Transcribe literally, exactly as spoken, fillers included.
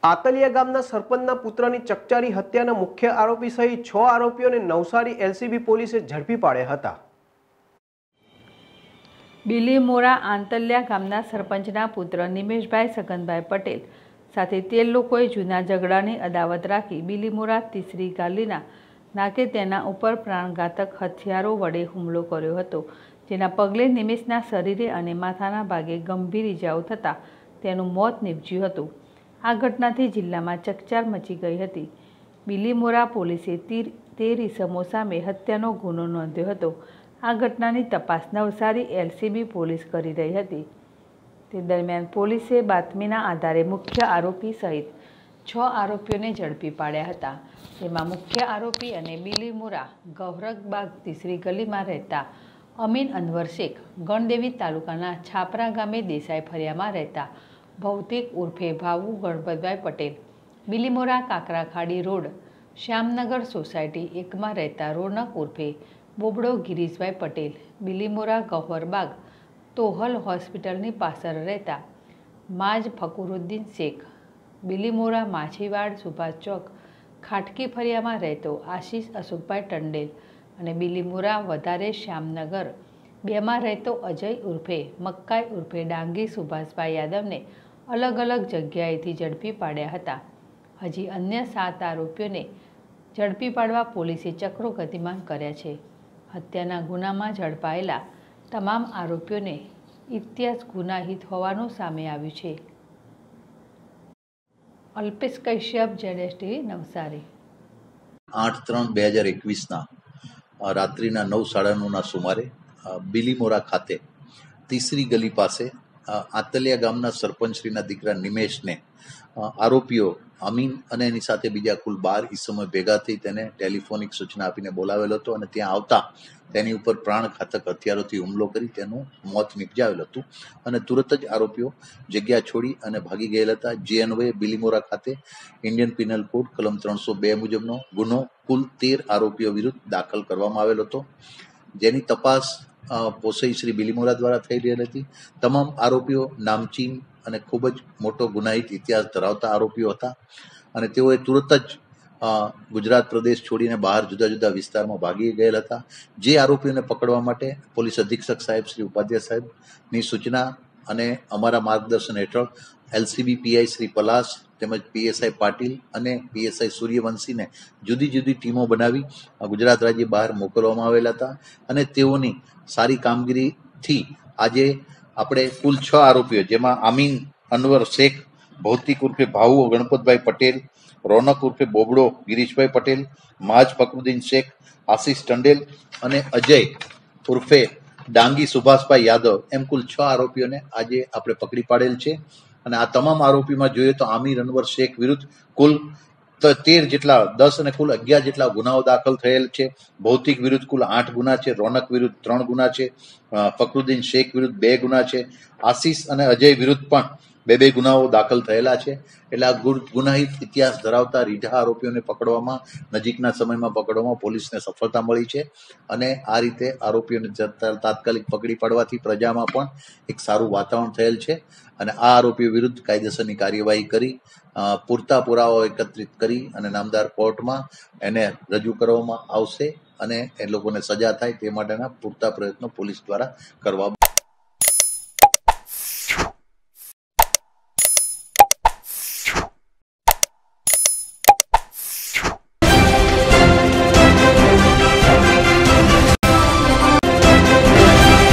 આતલિયા ગામના સરપંચના પુત્રની ચકચારી હત્યાના મુખ્ય આરોપી સહિત છ આરોપીઓને નવસારી એલસીબી પોલીસે ઝડપી પાડ્યા હતા। બિલીમોરા આંતલિયા ગામના સરપંચના પુત્ર નિમેશભાઈ સગનભાઈ પટેલ સાથે તેર લોકોએ જૂના ઝઘડાની અદાવત રાખી બિલીમોરા તીસરી ગાલીના નાકે તેના ઉપર પ્રાણઘાતક હથિયારો વડે હુમલો કર્યો હતો, જેના પગલે નિમેશના શરીરે અને માથાના ભાગે ગંભીર ઇજાઓ થતાં તેનું મોત નીપજ્યું હતું। આ ઘટનાથી જિલ્લામાં ચકચાર મચી ગઈ હતી। બિલીમોરા પોલીસે તેર ઇસમો સામે હત્યાનો ગુનો નોંધ્યો હતો। આ ઘટનાની તપાસ નવસારી એલસીબી પોલીસ કરી રહી હતી। તે દરમિયાન પોલીસે બાતમીના આધારે મુખ્ય આરોપી સહિત છ આરોપીઓને ઝડપી પાડ્યા હતા, જેમાં મુખ્ય આરોપી અને બિલીમોરા ગૌરકબાગ તીસરી ગલીમાં રહેતા અમીન અનવર શેખ, ગણદેવી તાલુકાના છાપરા ગામે દેસાઈ ફળિયામાં રહેતા ભૌતિક ઉર્ફે ભાવુ ગણપતભાઈ પટેલ, બિલીમોરા કાકરાખાડી રોડ શ્યામનગર સોસાયટી એકમાં રહેતા રોનક ઉર્ફે બોબડો ગિરીશભાઈ પટેલ, બિલીમોરા ગૌહરબાગ તોહલ હોસ્પિટલની પાછળ રહેતા માજ ફકરુદ્દીન શેખ, બિલીમોરા માછીવાડ સુભાષ ચોક ખાટકી ફળિયામાં રહેતો આશીષ અશોકભાઈ ટંડેલ અને બિલીમોરા વધારે શ્યામનગર બેમાં રહેતો અજય ઉર્ફે મક્કાઈ ઉર્ફે ડાંગી સુભાષભાઈ યાદવને અલગ અલગ જગ્યાએથી ઝડપી પાડ્યા હતા। હજી અન્ય સાત આરોપીઓને ઝડપી પાડવા પોલીસે ચક્રો ગતિમાન કર્યા છે। હત્યાના ગુનામાં ઝડપાયેલા તમામ આરોપીઓને ઇતિહાસ ગુનાહિત હોવાનું સામે આવ્યું છે। અલ્પેશ કશ્યપ, જેડએસટી નવસારી। આઠ ત્રણ બે હજાર એકવીસના રાત્રિના નવ સાડા નવના સુમારે બિલીમોરા ખાતે તીસરી ગલી પાસે આતલિયા ગામના સરપંચશ્રીના દીકરા નિમેશને આરોપીઓ અમીન અને એની સાથે બીજા કુલ બાર ઈસમોએ ભેગા થઈ તેને ટેલિફોનિક સૂચના આપીને બોલાવેલો હતો અને ત્યાં આવતા તેની ઉપર પ્રાણઘાતક હથિયારોથી હુમલો કરી તેનું મોત નિપજાવેલ હતું અને તુરત જ આરોપીઓ જગ્યા છોડી અને ભાગી ગયેલા હતા। જે અન્વયે બિલીમોરા ખાતે ઇન્ડિયન પિનલ કોડ કલમ ત્રણસો બે મુજબનો ગુનો કુલ તેર આરોપીઓ વિરુદ્ધ દાખલ કરવામાં આવેલો હતો, જેની તપાસ પોસઈ શ્રી બિલીમોરા દ્વારા થઈ રહેલી હતી। તમામ આરોપીઓ નામચીન અને ખૂબ જ મોટો ગુનાહિત ઇતિહાસ ધરાવતા આરોપીઓ હતા અને તેઓએ તુરત જ ગુજરાત પ્રદેશ છોડીને બહાર જુદા જુદા વિસ્તારમાં ભાગી ગયેલા હતા। જે આરોપીઓને પકડવા માટે પોલીસ અધિક્ષક સાહેબ શ્રી ઉપાધ્યાય સાહેબની સૂચના અને અમારા માર્ગદર્શન હેઠળ એલસીબી પીઆઈ શ્રી પલાસ તેમજ પીએસઆઈ પાટીલ અને પીએસઆઈ સૂર્યવંશીને જુદી જુદી ટીમો બનાવી ગુજરાત રાજ્ય બહાર મોકલવામાં આવેલા હતા અને તેઓની સારી કામગીરીથી આજે આપણે કુલ છ આરોપીઓ, જેમાં આમીન અનવર શેખ, ભૌતિક ઉર્ફે ભાવુ ગણપતભાઈ પટેલ, રોનક ઉર્ફે બોબડો ગિરીશભાઈ પટેલ, માજ ફકરુદ્દીન શેખ, આશીષ ટંડેલ અને અજય ઉર્ફે ડાંગી સુભાષભાઈ યાદવ એમ કુલ છ આરોપીઓને આજે આપણે પકડી પાડેલ છે અને આ તમામ આરોપીમાં જોઈએ તો આમીર અનવર શેખ વિરુદ્ધ કુલ તેર જેટલા દસ અને કુલ અગિયાર જેટલા ગુનાઓ દાખલ થયેલ છે। ભૌતિક વિરુદ્ધ કુલ આઠ ગુના છે, રોનક વિરુદ્ધ ત્રણ ગુના છે, ફકરુદ્દીન શેખ વિરુદ્ધ બે ગુના છે, આશીષ અને અજય વિરુદ્ધ પણ બે બે ગુનાઓ દાખલ થયેલા છે। એટલે આ ગુનાહિત ઇતિહાસ ધરાવતા રીઢા આરોપીઓને પકડવામાં નજીકના સમયમાં પકડવામાં પોલીસને સફળતા મળી છે અને આ રીતે આરોપીઓને તાત્કાલિક પકડી પાડવાથી પ્રજામાં પણ એક સારું વાતાવરણ થયેલ છે અને આ આરોપીઓ વિરુદ્ધ કાયદેસરની કાર્યવાહી કરી પૂરતા પુરાવાઓ એકત્રિત કરી અને નામદાર કોર્ટમાં એને રજૂ કરવામાં આવશે અને એ લોકોને સજા થાય તે માટેના પૂરતા પ્રયત્નો પોલીસ દ્વારા કરવા